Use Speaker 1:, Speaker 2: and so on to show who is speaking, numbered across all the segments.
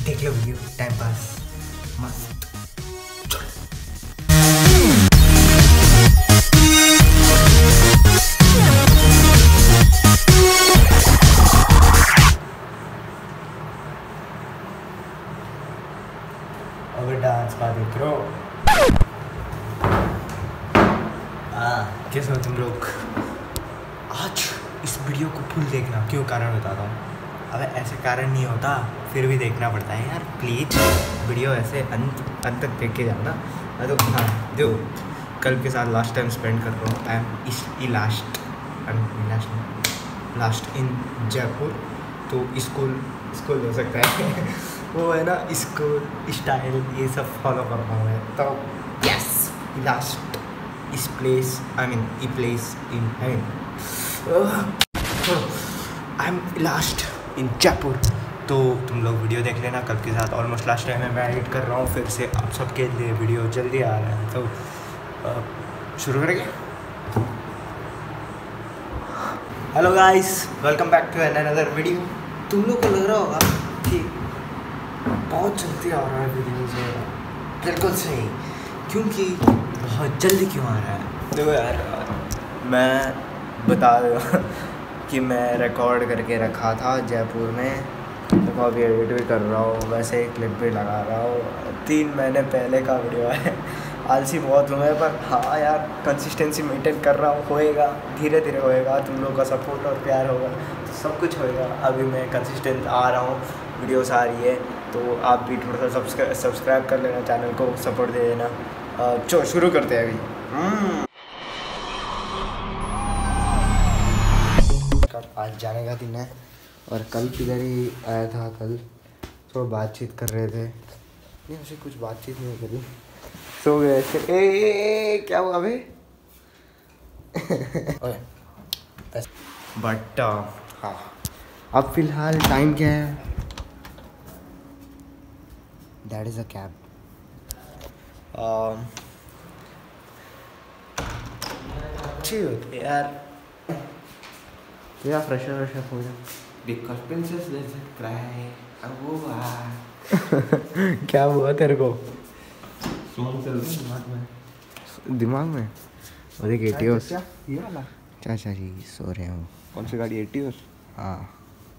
Speaker 1: देख लो video, time pass मस्त। अबे डांस का देख रहे हो? कैसे हो तुम लोग? आज इस वीडियो को फुल देखना। क्यों? कारण बताता हूँ। अबे ऐसे कारण नहीं होता, फिर भी देखना पड़ता है यार। प्लीज़ वीडियो ऐसे अंत तक देख के जाना। तो हाँ, जो कल के साथ लास्ट टाइम स्पेंड कर रहा हूँ। I am last in Jaipur. तो स्कूल हो सकता है वो है ना, स्कूल स्टाइल ये सब फॉलो कर रहा हूँ मैं। तो यस, लास्ट इस place I am last in Jaipur. तो तुम लोग वीडियो देख लेना कल के साथ। ऑलमोस्ट लास्ट टाइम मैं एडिट कर रहा हूँ फिर से आप सबके लिए वीडियो जल्दी आ रहा है। तो शुरू करेंगे। Hello guys, welcome back to another video. तुम लोग को लग रहा होगा कि बहुत जल्दी आ रहा है वीडियो से। बिल्कुल सही, क्योंकि बहुत जल्दी क्यों आ रहा है? देखो यार, मैं बता दूँ कि मैं रिकॉर्ड करके रखा था जयपुर में, तो अभी एडिट भी कर रहा हूँ, वैसे ही क्लिप भी लगा रहा हूँ। 3 महीने पहले का वीडियो है। आलसी बहुत हुए हैं, पर हाँ यार, कंसिस्टेंसी मेंटेन कर रहा हूँ। होएगा, धीरे धीरे होएगा। तुम लोगों का सपोर्ट और प्यार होगा तो सब कुछ होएगा। अभी मैं कंसिस्टेंट आ रहा हूँ, वीडियोस आ रही है, तो आप भी थोड़ा सा सब्सक्राइब कर लेना, चैनल को सपोर्ट दे देना। चलो शुरू करते हैं अभी। आज जाने का दिन है और कल किधर ही आया था। कल थोड़ा बातचीत कर रहे थे, नहीं ऐसे कुछ बातचीत नहीं करी, सो गए थे। क्या हुआ अभी? बट हाँ, अब फिलहाल टाइम क्या है? That is a cab. अच्छी होती है यार, या फ्रेशर हो जाए।
Speaker 2: Because princess doesn't cry. वो
Speaker 1: क्या हुआ तेरे को?
Speaker 2: सॉन्ग चल रहा है
Speaker 1: दिमाग में और एक एटीओस।
Speaker 2: ये वाला
Speaker 1: चाचा जी सो रहे हो?
Speaker 2: कौन सी गाड़ी? एटीओस।
Speaker 1: हाँ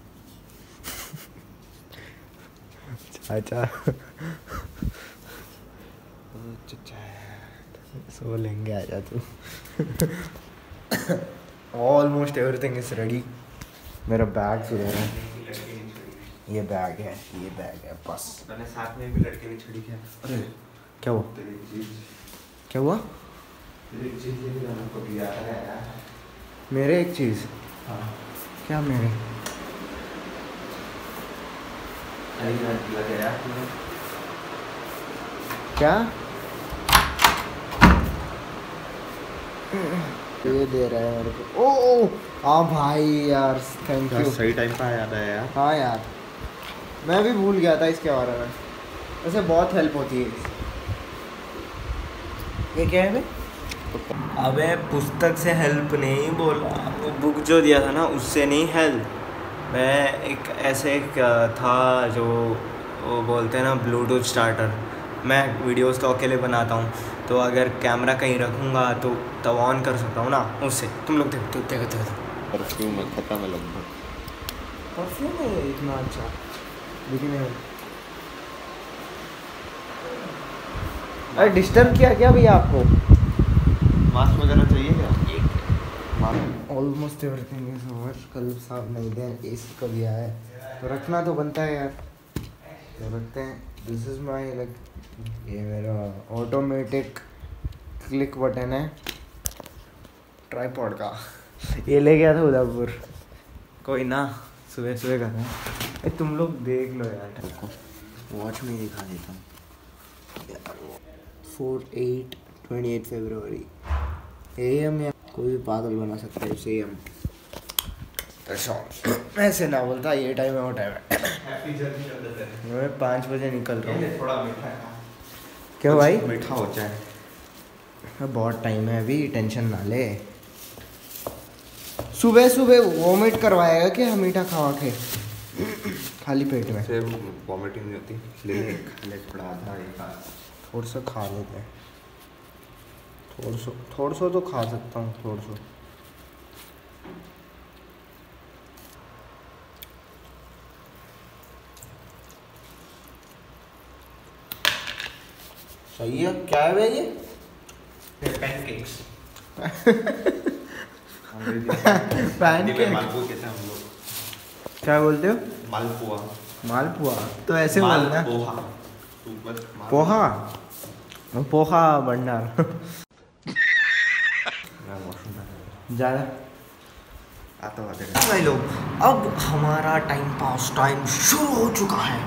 Speaker 1: चाचा सो लेंगे, आजा तू। Almost everything is ready. मेरा बैग सुधर है, ये बैग है बस।
Speaker 2: मैंने साथ में भी लड़के ने छड़ी किया।
Speaker 1: अरे क्या हुआ? क्या हुआ? मेरे एक चीज़?
Speaker 2: हाँ
Speaker 1: क्या मेरे? क्या ये दे रहा है मेरे को? ओ हाँ भाई यार, थैंक यू।
Speaker 2: सही टाइम पे याद आया यार।
Speaker 1: हाँ यार, मैं भी भूल गया था इसके बारे में। वैसे बहुत हेल्प होती है। ये क्या है भाई? अबे पुस्तक से हेल्प नहीं बोला, वो बुक जो दिया था ना उससे नहीं हेल्प। मैं एक ऐसे था जो वो बोलते हैं ना ब्लूटूथ स्टार्टर। मैं वीडियोस तो अकेले बनाता हूँ, तो अगर कैमरा कहीं रखूँगा तो तब ऑन कर सकता हूँ ना उससे। तुम लोग देखो
Speaker 2: परफ्यूम में खत्म है लगभग।
Speaker 1: परफ्यूम है इतना अच्छा दिखने में। अरे डिस्टर्ब किया क्या भैया आपको?
Speaker 2: मास्क वगैरह चाहिए क्या?
Speaker 1: Almost everything is over. कल साहब नहीं दे एसी का दिया है तो रखना तो बनता है यार, तो रखते हैं। दिस इज़ माई लाइक, ये मेरा ऑटोमेटिक क्लिक बटन है ट्राइपॉड का। ये ले गया था उदयपुर। कोई ना, सुबह कर रहे हैं। तुम लोग देख लो यार, वॉच में दिखा देता हूँ। 28 फरवरी AM या कोई भी पागल बना सकता है उसे AM। ऐसे ना बोलता ये टाइम है वो टाइम है। मैं 5 बजे निकल रहा हूँ।
Speaker 2: थोड़ा मीठा है
Speaker 1: क्यों भाई?
Speaker 2: मीठा हो जाए।
Speaker 1: बहुत टाइम है अभी, टेंशन ना ले। सुबह वॉमिट करवाएगा क्या मीठा खा के? खाली पेट में
Speaker 2: से वॉमिटिंग नहीं होती। ले ले खा ले थोड़ा आधा एक
Speaker 1: थोड़ा सा खा लेते हैं। थोड़ा सा तो खा सकता हूँ थोड़ा सा। सही है। क्या है भाई ये?
Speaker 2: पैनकेक्स।
Speaker 1: पैनकेक
Speaker 2: मालपुआ कहते हैं हम लोग।
Speaker 1: क्या बोलते हो?
Speaker 2: मालपुआ।
Speaker 1: मालपुआ तो ऐसे बोलना।
Speaker 2: पोहा।
Speaker 1: पोहा पोहा भंडार। ज़्यादा
Speaker 2: आता हुआ
Speaker 1: भाई लोग, अब हमारा टाइम पास टाइम शुरू हो चुका है।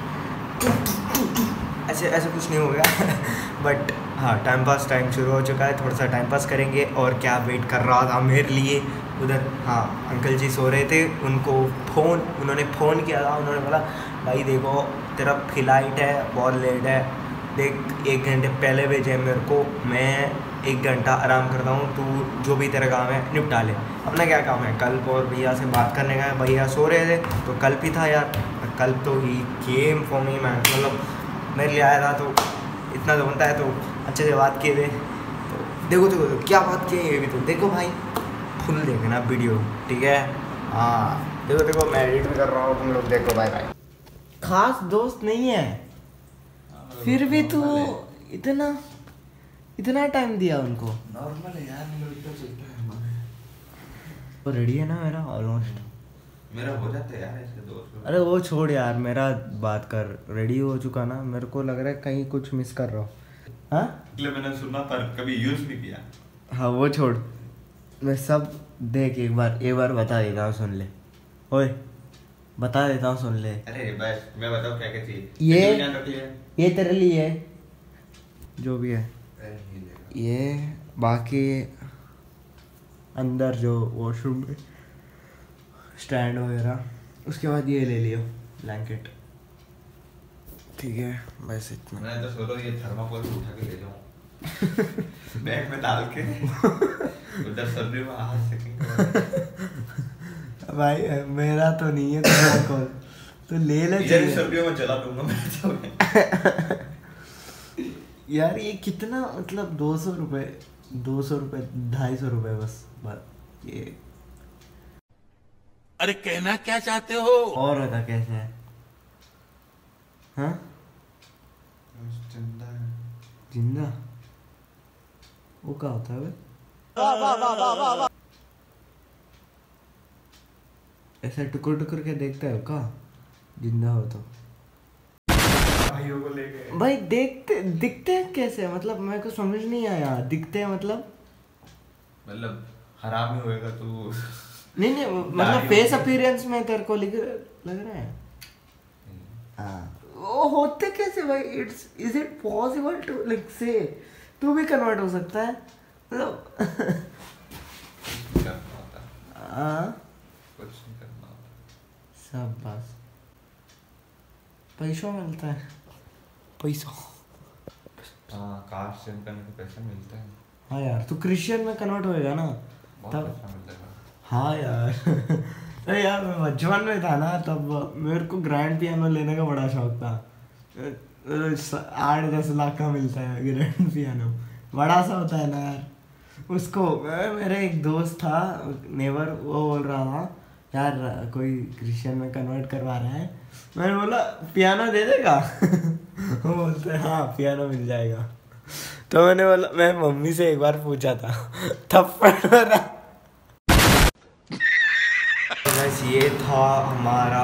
Speaker 1: ऐसे ऐसे कुछ नहीं हो गया बट हाँ, टाइम पास टाइम शुरू हो चुका है। थोड़ा सा टाइम पास करेंगे। और क्या वेट कर रहा था मेरे लिए उधर। हाँ, अंकल जी सो रहे थे, उन्होंने फ़ोन किया था। उन्होंने बोला भाई देखो तेरा फ्लाइट है, बहुत लेट है, देख 1 घंटे पहले भेजे मेरे को, मैं 1 घंटा आराम करता हूँ, तू जो भी तेरा काम है निपटा ले। अपना क्या काम है? कल्प और भैया से बात करने का है। भैया सो रहे थे तो कल्प ही था यार। कल्प तो ही गेम फॉर मी मैन, मतलब मेरे लिए आया था तो इतना तो बनता है, तो अच्छे से बात किए थे। तो देखो क्या बात की है ये भी तो देखो भाई, फुल देखना वीडियो, ठीक है? हाँ देखो मैं एडिट भी कर रहा हूँ, तुम लोग देखो। Bye bye. खास दोस्त नहीं है फिर भी तू इतना टाइम दिया उनको।
Speaker 2: नॉर्मल है यार, हम लोग तो चलता है हमारे।
Speaker 1: तो रेडी है ना मेरा ऑलमोस्ट।
Speaker 2: मेरा हो जाता है यार ऐसे दोस्त।
Speaker 1: अरे वो छोड़ यार, मेरा बात कर। रेडी हो चुका ना? मेरे को लग रहा है कहीं कुछ मिस कर रहा हूँ। हाँ
Speaker 2: इसलिए मैंने सुना पर कभी यूज नहीं किया।
Speaker 1: हाँ वो छोड़, मैं सब देख एक बार बता देता हूँ, सुन ले। ओए बता देता हूँ, सुन ले।
Speaker 2: अरे बस मैं बताऊँ क्या क्या चाहिए।
Speaker 1: ये तेरे लिए है जो भी है ये। बाकी अंदर जो वॉशरूम में स्टैंड वगैरह, उसके बाद ये ले लियो ब्लैंकेट, ठीक है? बस इतना।
Speaker 2: मैं तो सोच रहा हूँ ये थर्माकोल उठा के ले जाऊँ बैग में डाल के उधर सर्दी में आ सकेंगे।
Speaker 1: भाई मेरा तो नहीं है थर्माकोल, तो ले ले।
Speaker 2: सर्दियों में जला दूंगा मैं तो।
Speaker 1: यार ये कितना, मतलब 200 रुपये 250 रुपये बस ये।
Speaker 3: अरे कहना क्या चाहते हो?
Speaker 1: और बता कैसे है? हाँ जिंदा वो क्या होता है? ऐसा टुकर के देखता है का जिंदा हो तो?
Speaker 2: भाइयों को लेके
Speaker 1: भाई दिखते हैं कैसे? मतलब मेरे को समझ नहीं आया। दिखते हैं मतलब
Speaker 2: हरामी होएगा तू।
Speaker 1: नहीं मतलब फेस अपीयरेंस में तेरे को लग रहा है? हाँ वो होते कैसे भाई? Is it possible to like से तू भी कन्वर्ट हो सकता है मतलब? हाँ
Speaker 2: कुछ नहीं करना होता।
Speaker 1: सब बस पैसा मिलता है, पैसा।
Speaker 2: हाँ कास्ट चेंज करने के पैसे मिलते हैं।
Speaker 1: हाँ यार तू क्रिश्चियन में कन्वर्ट होएगा ना
Speaker 2: बहुत
Speaker 1: तब।
Speaker 2: पैसा मिलता है।
Speaker 1: हाँ यार अरे यार मैं बचपन में था ना, तब मेरे को ग्रैंड पियानो लेने का बड़ा शौक था। 8-10 लाख का मिलता है ग्रैंड पियानो, बड़ा सा होता है ना यार। उसको मेरे एक दोस्त था नेवर, वो बोल रहा था यार कोई क्रिश्चियन में कन्वर्ट करवा रहा है। मैंने बोला पियानो दे देगा वो बोलते हाँ पियानो मिल जाएगा। तो मैंने बोला, मैं मम्मी से एक बार पूछा था थप्पड़ मारा। ये था हमारा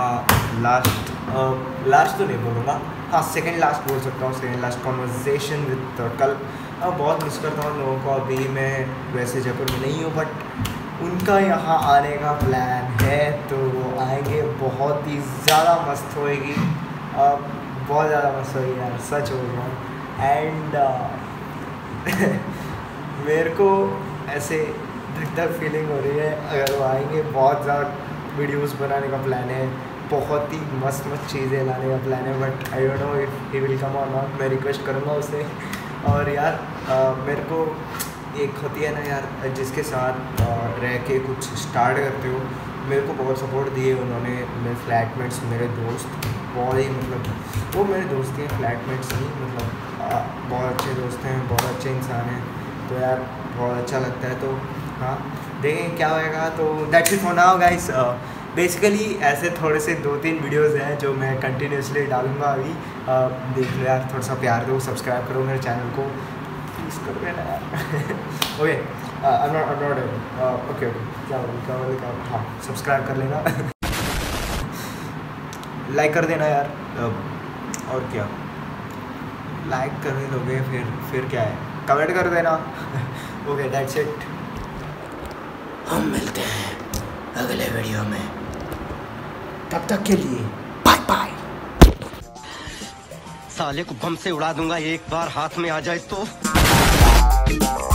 Speaker 1: लास्ट तो नहीं बोलूँगा, हाँ सेकंड लास्ट बोल सकता हूँ, सेकंड लास्ट कॉन्वर्सेशन विद कल्प। बहुत मिस करता हूँ लोगों को। अभी मैं वैसे जयपुर में नहीं हूँ बट उनका यहाँ आने का प्लान है, तो वो आएंगे। बहुत ही ज़्यादा मस्त होएगी, बहुत ज़्यादा मस्त होएगी यार, सच बोल रहा हूँ। एंड मेरे को ऐसे डिफरेंट फीलिंग हो रही है अगर वो आएंगे। बहुत ज़्यादा वीडियोस बनाने का प्लान है, बहुत ही मस्त चीज़ें लाने का प्लान है, but I don't know if he will come और नॉट। मैं रिक्वेस्ट करूँगा उसे। और यार मेरे को एक होती है ना यार, जिसके साथ रह के कुछ स्टार्ट करते हो। मेरे को बहुत सपोर्ट दिए उन्होंने, मेरे फ्लैटमेट्स, मेरे दोस्त, बहुत ही मतलब वो मेरे दोस्त हैं, फ्लैटमेट्स नहीं, मतलब बहुत अच्छे दोस्त हैं, बहुत अच्छे इंसान हैं, तो यार बहुत अच्छा लगता है। तो हाँ देखें क्या होएगा। तो that's it for now guys. Basically ऐसे थोड़े से 2-3 वीडियोज़ हैं जो मैं कंटिन्यूसली डालूँगा अभी। देख लो यार, थोड़ा सा प्यार दो, सब्सक्राइब करो मेरे चैनल को प्लीज़ कर देना यार। ओके ओके क्या हाँ सब्सक्राइब कर लेना लाइक कर देना यार। और क्या, लाइक करने लोगे फिर क्या है, कमेंट कर देना। ओके दैट्स इट, हम मिलते हैं अगले वीडियो में, तब तक के लिए बाय बाय।
Speaker 4: साले को बम से उड़ा दूंगा एक बार हाथ में आ जाए तो।